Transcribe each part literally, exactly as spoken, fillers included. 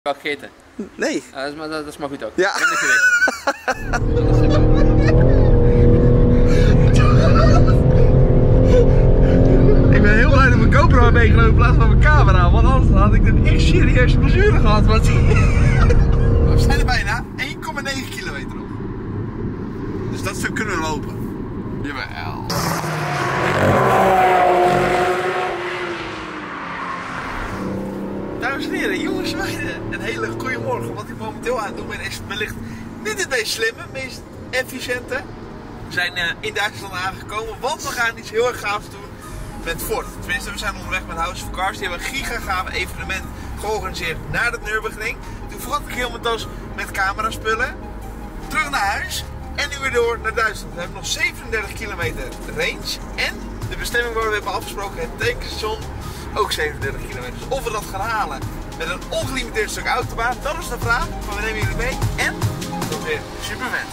Wel gegeten? Nee. Uh, dat, is maar, dat is maar goed ook. Ja. Ik ben heel blij dat mijn GoPro heb meegenomen in plaats van mijn camera, want anders had ik een echt serieuze blessure gehad. Want we zijn er bijna één komma negen kilometer op. Dus dat stuk kunnen we lopen. Jawel. Dames en heren, jongens en meiden, een hele goede morgen. Wat ik momenteel aan het doen ben is wellicht niet het meest slimme, het meest efficiënte. We zijn uh, in Duitsland aangekomen, want we gaan iets heel erg gaafs doen met Ford. Tenminste, we zijn onderweg met House of Cars. Die hebben een gigagaaf evenement georganiseerd naar het Nürburgring. Toen vergat ik heel mijn tas met cameraspullen. Terug naar huis en nu weer door naar Duitsland. We hebben nog zevenendertig kilometer range en de bestemming waar we hebben afgesproken, het tankstation, ook zevenendertig kilometer. Dus of we dat gaan halen met een ongelimiteerd stuk autobaan, dat is de vraag. Maar we nemen jullie mee en dat is weer super vet.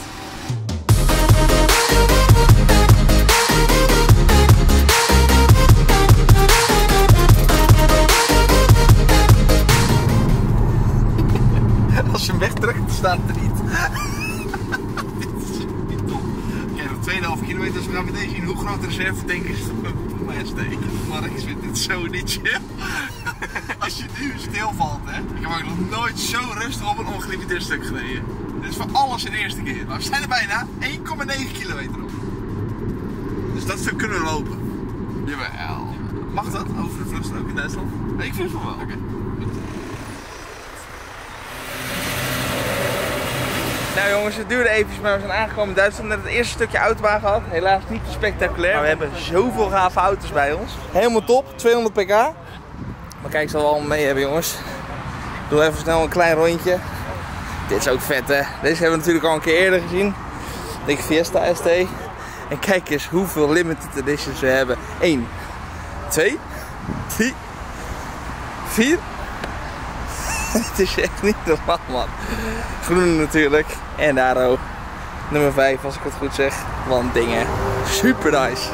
Als je hem wegtrekt, staat het er niet. Dit is niet top. Oké, nog twee komma vijf kilometer, dus we gaan meteen zien hoe groot de reservetank is voor mijn steek. Maar ik vind dit zo niet chill. Als je nu stilvalt, hè. Ik heb ook nog nooit zo rustig op een ongelimiteerd stuk gereden. Dit is voor alles de eerste keer. Maar we zijn er bijna één komma negen kilometer op. Dus dat stuk kunnen we lopen. Jawel. Mag dat over de vluchtstrook in Duitsland? Nee, ik vind het wel. Oké. Okay. Nou jongens, het duurde eventjes, maar we zijn aangekomen in Duitsland. Net het eerste stukje autobaan gehad. Helaas niet te spectaculair, maar we hebben zoveel gave auto's bij ons. Helemaal top, tweehonderd pk. Maar kijk, ik zal wel allemaal mee hebben jongens. Ik doe even snel een klein rondje. Dit is ook vet hè. Deze hebben we natuurlijk al een keer eerder gezien. De Fiesta S T. En kijk eens hoeveel limited editions we hebben. één, twee, drie, vier. Het is echt niet normaal man. Groen natuurlijk. En daar ook nummer vijf als ik het goed zeg. Want dingen. Super nice.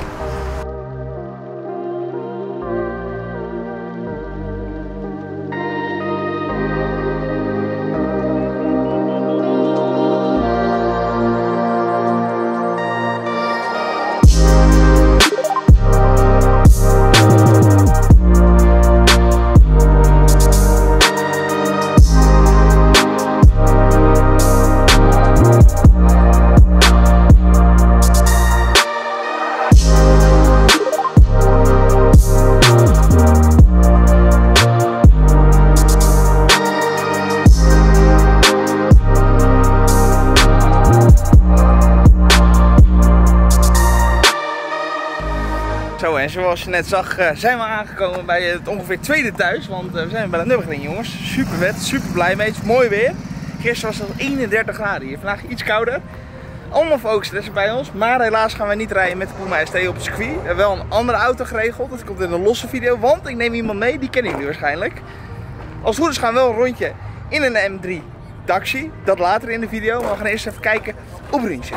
Zo, en zoals je net zag zijn we aangekomen bij het ongeveer tweede thuis, want we zijn bij de Nürburgring jongens. Super vet, super blij mee, het is mooi weer. Gisteren was het eenendertig graden, hier vandaag iets kouder. Allemaal focusstressen bij ons, maar helaas gaan wij niet rijden met de Puma S T op het circuit. We hebben wel een andere auto geregeld, dat komt in een losse video, want ik neem iemand mee, die kennen jullie waarschijnlijk. Als het goed is gaan we wel een rondje in een M drie Daxi, dat later in de video, maar we gaan eerst even kijken op Rünsche.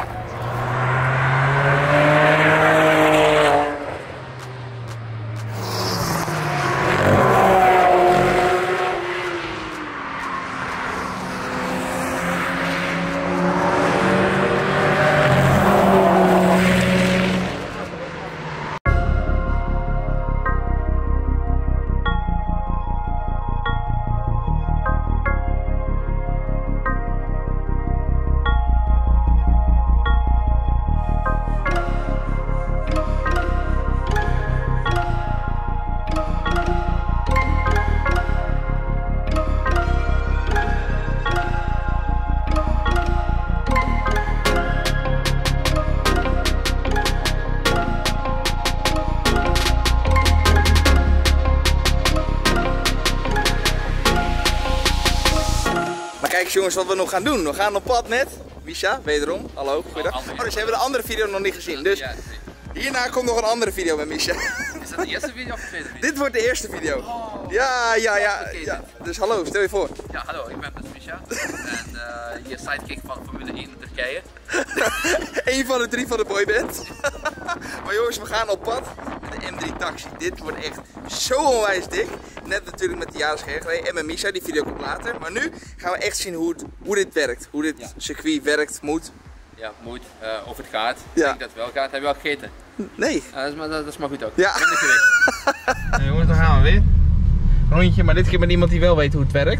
Kijk jongens wat we nog gaan doen. We gaan op pad met Misha, wederom. Hallo, goeiedag. Oh, dus ze hebben de andere video nog niet gezien. Dus hierna komt nog een andere video met Misha. Is dat de eerste video of de tweede video? Dit wordt de eerste video. Ja, ja, ja, ja. Dus hallo, stel je voor. Ja, hallo, ik ben dus Misha. En uh, hier sidekick van Formule één in Turkije. Eén van de drie van de boyband. Maar jongens, we gaan op pad. Het de M drie Taxi. Dit wordt echt zo onwijs dik. Net natuurlijk met de Yaris gereden en met Misha, die video komt later. Maar nu gaan we echt zien hoe, het, hoe dit werkt. Hoe dit ja. circuit werkt, moet. Ja, moet. Uh, of het gaat. Ja. Ik denk dat het wel gaat. Heb je al gegeten? Nee. Uh, dat, is maar, dat is maar goed ook. Ja. Minder gewicht. Nou, jongens, dan gaan we weer. Rondje, maar dit keer met iemand die wel weet hoe het werkt.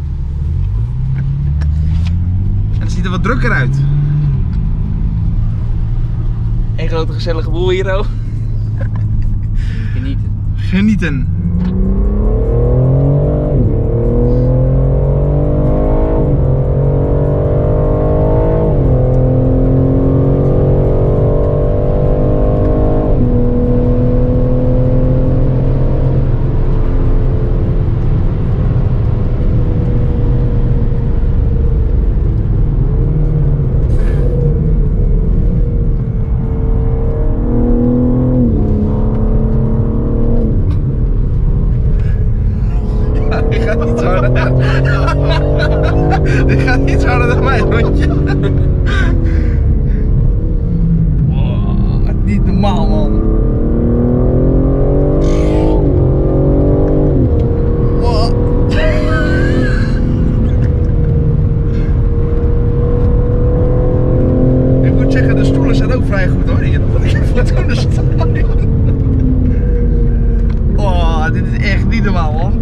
En het ziet er wat drukker uit. Eén grote gezellige boel hier ook. Genieten. Genieten. Dit gaat iets harder dan mij, rondje. Wow, niet normaal, man. Wow. Ik moet zeggen, de stoelen zijn ook vrij goed hoor hier. Dat ik even toen de staan. Oh, dit is echt niet normaal, man.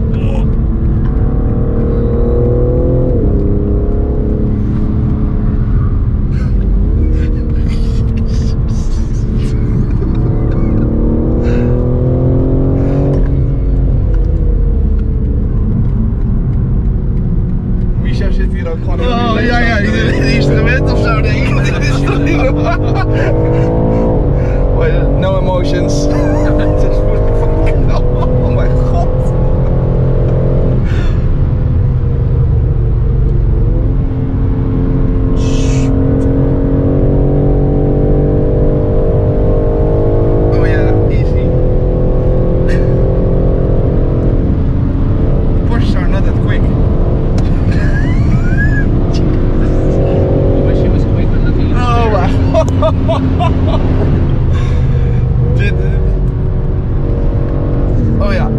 Oh ja, ja, die instrument of zo, denk ik. Dit is toch niet normaal. No emotions. Oh mijn god. Oh ja, easy. Porsches are not that quick. Dit. Oh ja.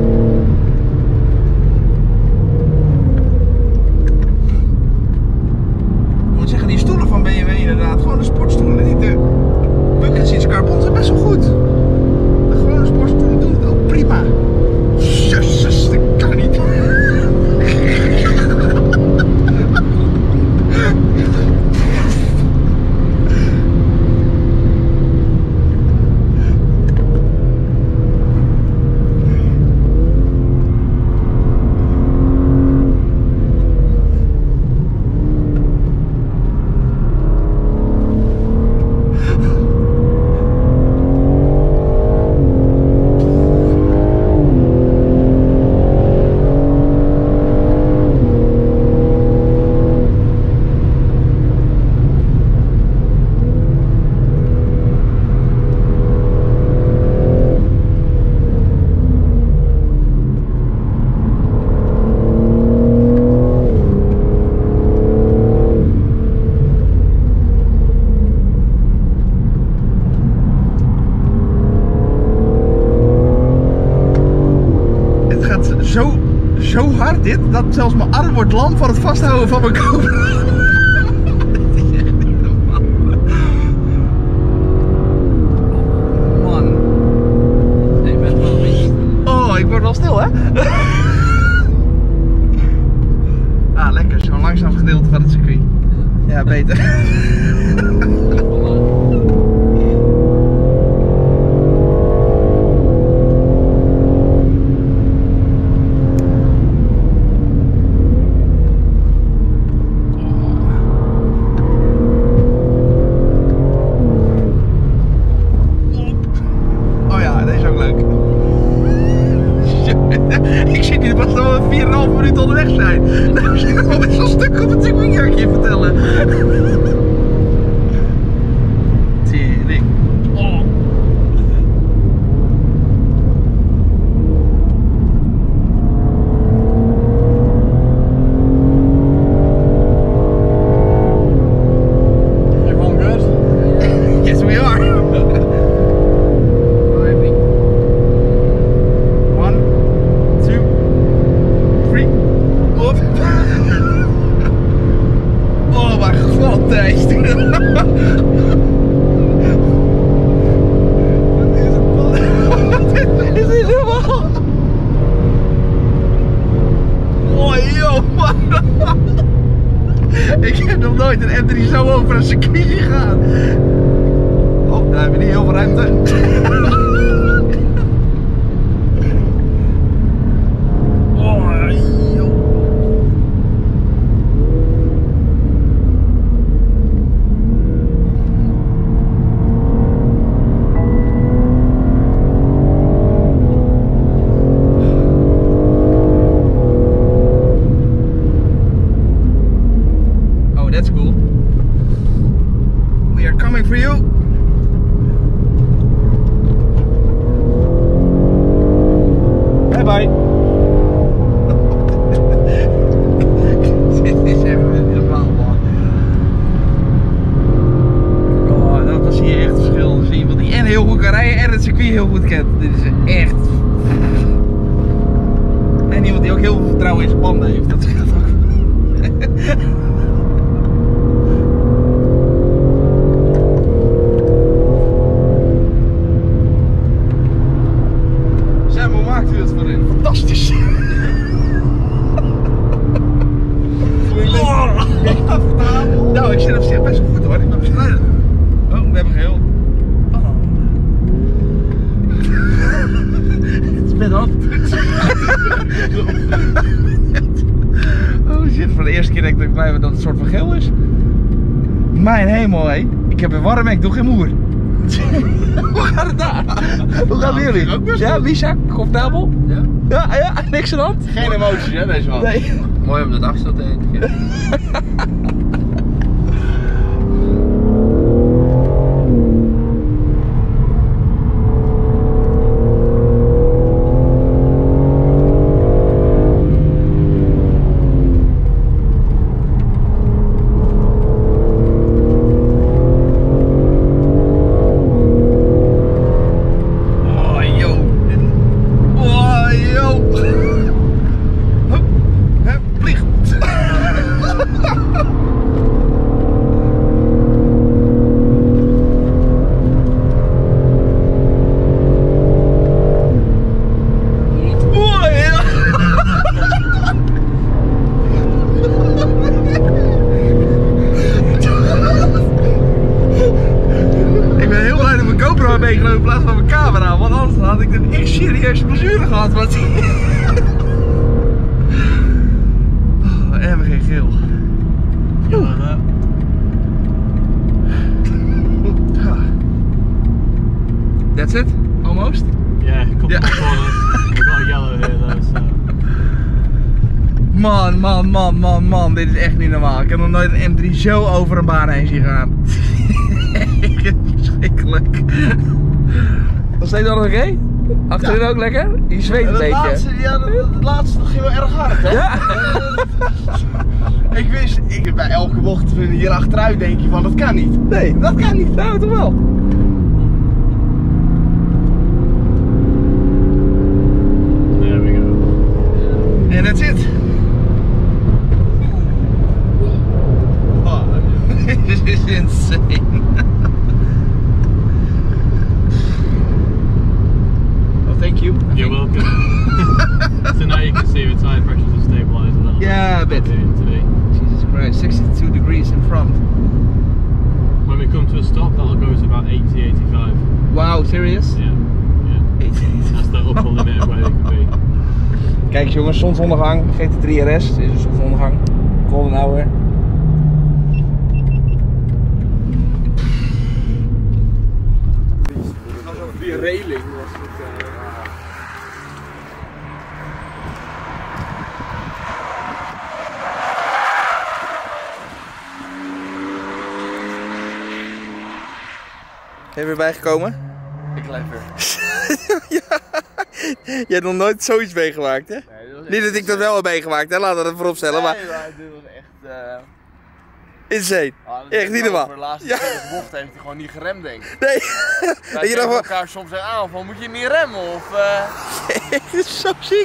Ik moet zeggen, die stoelen van B M W inderdaad, gewoon de sportstoelen, niet de bucket seats carbon zijn best wel goed. De gewone sportstoelen doen het ook prima. Jezus, dat kan niet. Zo, zo hard dit, dat zelfs mijn arm wordt lam van het vasthouden van mijn GoPro. Dit is echt niet normaal. Man. Nee, ik ben wel een beetje... Oh, ik word wel stil, hè? Ah, lekker. Zo'n langzaam gedeelte van het circuit. Ja, beter. Ik zie niet, pas dat we vier en een half minuut onderweg zijn. Nou, zijn we al best wel een stuk op het circuit, ga ik je vertellen. Tering. Oh. Everyone good? Yes, we are. altijd. Wat is het man? Wat is dit helemaal? Oh joh man. Ik heb nog nooit een M drie zo over een circuit gegaan. Oh, daar hebben we niet heel veel ruimte. Oh joh. That's cool. We are coming for you. Bye bye. Dit is even helemaal man. Oh, dat was hier echt het verschil. Dan zie je iemand die en heel goed kan rijden en het circuit heel goed kent. Dit is echt. En iemand die ook heel veel vertrouwen in zijn banden heeft. Dat scheelt ook. Hoe maakt u het voor in? Fantastisch! Oh. Nou, ik zit op zich best wel goed hoor. Ik ben bescheiden. Oh, we hebben geheel. Oh. Het is bed af. Oh shit, voor de eerste keer denk ik dat het een soort van geel is. Mijn hemel hé. Ik heb een warm, ik doe geen moer. Hoe gaat het daar? Hoe gaan het jullie? Ja, Lisa, comfortabel? Ja. Ja, ja, niks aan de hand? Geen emoties hè, deze man. Nee. Mooi om de afstand te eten. meegenomen in plaats van mijn camera, want anders had ik een echt serieuze blessure gehad. Wat... oh, en we geen geel. Ja. That's it? Almost? Yeah, a couple yeah. more corners. We've got a yellow here though, so... Man, man, man, man, man, dit is echt niet normaal. Ik heb nog nooit een M drie zo over een baan heen zien gaan. Echt verschrikkelijk. Was steeds nog oké? Okay? Achterin ja. Ook lekker? Je zweet een beetje. Laatste, ja, dat laatste ging wel erg hard, hè? Ja. Ik wist, ik, bij elke bocht hier achteruit denk je van, dat kan niet. Nee, dat kan niet. Nou, toch wel. There we go. And that's it. Oh, this is insane. Well, thank you. You're welcome. So now you can see the tire pressures have stabilised a little bit. Yeah, a bit. Today. Jesus Christ, sixty-two degrees in front. When we come to a stop, that'll go to about eighty, eighty-five. Wow, serious? Yeah, yeah. That's the upper limit of where they can be. Kijk eens jongens, zonsondergang, G T drie R S, dit is een zonsondergang, golden hour. Die railing was het. Uh... Ben je weer bijgekomen? Ik blijf er. Ja. Je hebt nog nooit zoiets meegemaakt, hè? Nee, dat niet dat ik dat wel heb meegemaakt, hè? Laten we dat voorop stellen. Nee, maar... maar dit was echt... Uh... insane. Ah, echt niet normaal. Voor de laatste ja. bocht heeft hij gewoon niet geremd, denk ik. Nee. Wij je nog elkaar soms aan van, moet je niet remmen of... Uh... Dit is zo ziek.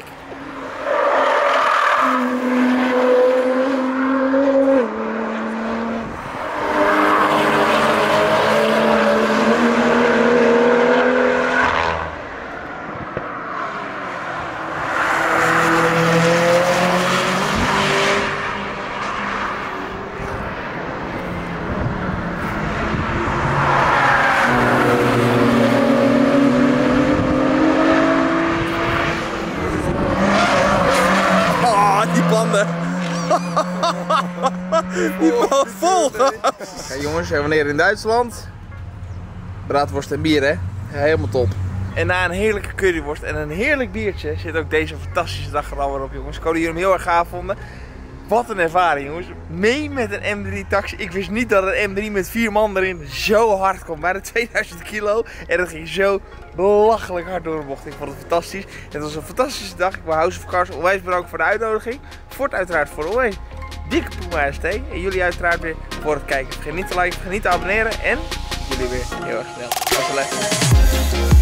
Die valt vol. Kijk jongens, wanneer in Duitsland. Braadworst en bier, hè? Ja, helemaal top. En na een heerlijke curryworst en een heerlijk biertje zit ook deze fantastische dag er alweer op, jongens. Ik hoop dat jullie hem heel erg gaaf vonden. Wat een ervaring, jongens. Mee met een M drie taxi. Ik wist niet dat een M drie met vier man erin zo hard komt. Bijna tweeduizend kilo. En dat ging zo belachelijk hard door de bocht. Ik vond het fantastisch. Het was een fantastische dag. Ik wil House of Cars onwijs bedanken voor de uitnodiging. Ford uiteraard voor de onwijs dikke Puma S T. En jullie uiteraard weer voor het kijken. Vergeet niet te liken, vergeet niet te abonneren. En jullie weer heel erg snel. Tot de volgende.